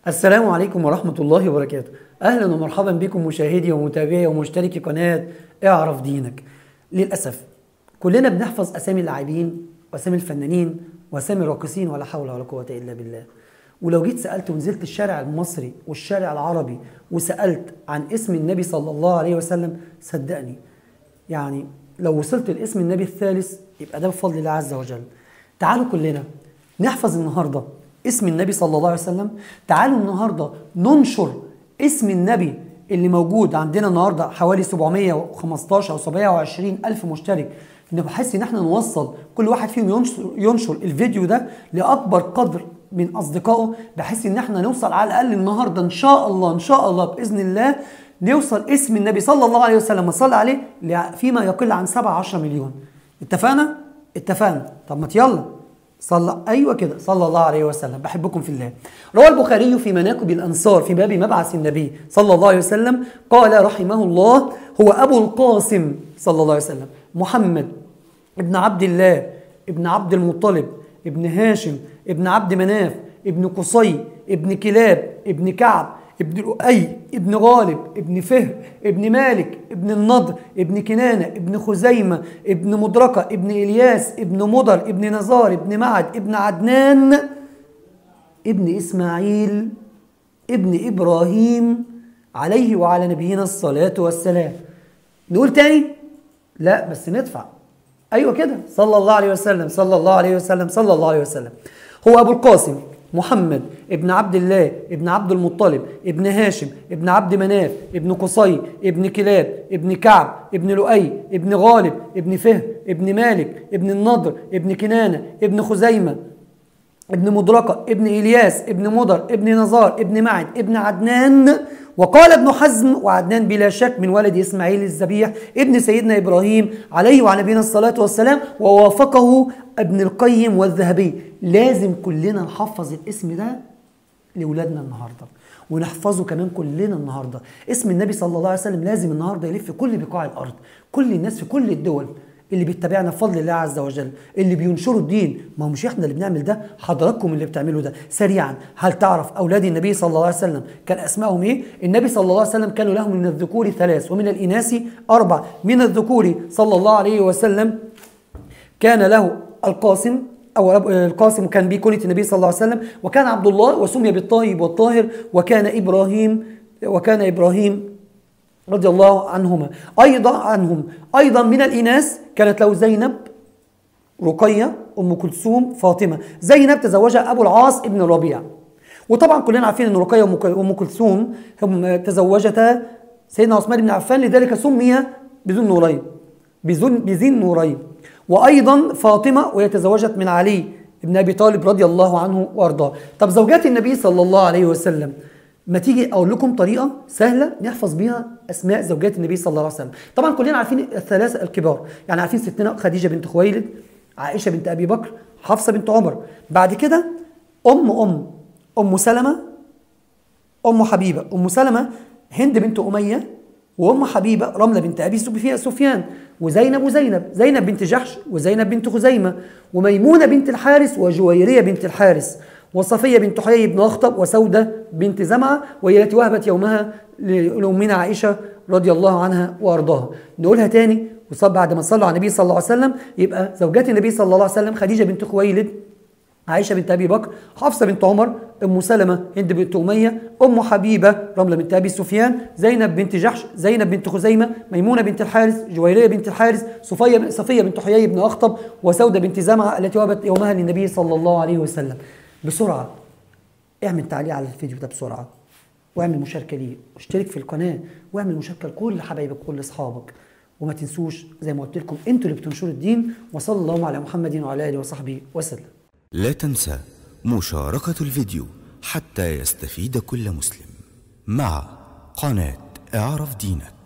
السلام عليكم ورحمة الله وبركاته. أهلا ومرحبا بكم مشاهدي ومتابعي ومشتركي قناة اعرف دينك. للأسف كلنا بنحفظ أسامي اللاعبين وأسامي الفنانين وأسامي الراقصين ولا حول ولا قوة إلا بالله. ولو جيت سألت ونزلت الشارع المصري والشارع العربي وسألت عن اسم النبي صلى الله عليه وسلم، صدقني يعني لو وصلت لاسم النبي الثالث يبقى ده بفضل الله عز وجل. تعالوا كلنا نحفظ النهارده اسم النبي صلى الله عليه وسلم. تعالوا النهارده ننشر اسم النبي اللي موجود عندنا النهارده حوالي 715 او 720 الف مشترك، بحيث ان احنا نوصل كل واحد فيهم ينشر الفيديو ده لاكبر قدر من اصدقائه، بحيث ان احنا نوصل على الاقل النهارده ان شاء الله باذن الله نوصل اسم النبي صلى الله عليه وسلم وصلى عليه فيما يقل عن 17 مليون. اتفقنا. طب ما يلا صلى، ايوه كده، صلى الله عليه وسلم. بحبكم في الله. روى البخاري في مناقب الانصار في باب مبعث النبي صلى الله عليه وسلم قال رحمه الله: هو ابو القاسم صلى الله عليه وسلم محمد ابن عبد الله ابن عبد المطلب ابن هاشم ابن عبد مناف ابن قصي ابن كلاب ابن كعب ابن لؤي ابن غالب ابن فهر ابن مالك ابن النضر ابن كنانة ابن خزيمة ابن مدركة ابن إلياس ابن مضر ابن نزار ابن معد ابن عدنان ابن إسماعيل ابن إبراهيم عليه وعلى نبينا الصلاة والسلام. نقول تاني؟ لا بس ندفع. أيوة كده، صلى الله عليه وسلم صلى الله عليه وسلم صلى الله عليه وسلم. هو أبو القاسم محمد ابن عبد الله ابن عبد المطلب ابن هاشم ابن عبد مناف ابن قصي ابن كلاب ابن كعب ابن لؤي ابن غالب ابن فهر ابن مالك ابن النضر ابن كنانة ابن خزيمة ابن مدركة ابن إلياس ابن مضر ابن نزار ابن معد ابن عدنان. وقال ابن حزم: وعدنان بلا شك من ولد إسماعيل الذبيح ابن سيدنا إبراهيم عليه وعلى نبينا الصلاة والسلام. ووافقه ابن القيم والذهبي. لازم كلنا نحفظ الاسم ده لأولادنا النهاردة، ونحفظه كمان كلنا النهاردة. اسم النبي صلى الله عليه وسلم لازم النهاردة يلف كل بقاع الأرض، كل الناس في كل الدول اللي بيتبعنا بفضل الله عز وجل، اللي بينشروا الدين. ما هو مش احنا اللي بنعمل ده، حضراتكم اللي بتعملوا ده. سريعا، هل تعرف اولاد النبي صلى الله عليه وسلم كان اسمائهم ايه؟ النبي صلى الله عليه وسلم كانوا له من الذكور 3 ومن الاناث 4. من الذكور صلى الله عليه وسلم كان له القاسم، أو القاسم كان بكنية النبي صلى الله عليه وسلم، وكان عبد الله وسمي بالطيب والطاهر، وكان إبراهيم رضي الله عنهما. أيضا من الإناث كانت له زينب، رقية، أم كلثوم، فاطمة. زينب تزوجها أبو العاص ابن الربيع. وطبعا كلنا عارفين أن رقية وأم كلثوم هم تزوجتا سيدنا عثمان بن عفان، لذلك سمي بذي النورين. وأيضا فاطمة وهي تزوجت من علي بن أبي طالب رضي الله عنه وأرضاه. طب زوجات النبي صلى الله عليه وسلم، ما تيجي أقول لكم طريقة سهلة نحفظ بيها أسماء زوجات النبي صلى الله عليه وسلم. طبعا كلنا عارفين الثلاثة الكبار، يعني عارفين ستنا خديجة بنت خويلد، عائشة بنت أبي بكر، حفصة بنت عمر. بعد كده أم سلمة، أم حبيبة، أم سلمة هند بنت أمية، وأم حبيبة رملة بنت أبي سفيان، زينب بنت جحش، وزينب بنت خزيمة، وميمونة بنت الحارث، وجويرية بنت الحارث، وصفية بنت حيي بن أخطب، وسودة بنت زمعة، وهي التي وهبت يومها لأمنا عائشة رضي الله عنها وأرضاها. نقولها تاني بعد ما صلوا على النبي صلى الله عليه وسلم. يبقى زوجات النبي صلى الله عليه وسلم: خديجة بنت خويلد، عائشة بنت أبي بكر، حفصة بنت عمر، أم سلمة هند بنت أمية، أم حبيبة رملة بنت أبي سفيان، زينب بنت جحش، زينب بنت خزيمة، ميمونة بنت الحارث، جويرية بنت الحارث، صفية بنت حيي بن أخطب، وسودة بنت زمعة التي وهبت يومها للنبي صلى الله عليه وسلم. بسرعة اعمل تعليق على الفيديو ده بسرعة، واعمل مشاركة ليه، واشترك في القناة، واعمل مشاركة لكل حبايبك وكل أصحابك. وما تنسوش زي ما قلت لكم، انتوا اللي بتنشروا الدين. وصلى الله على محمد وعلى آله وصحبه وسلم. لا تنسى مشاركة الفيديو حتى يستفيد كل مسلم مع قناة اعرف دينك.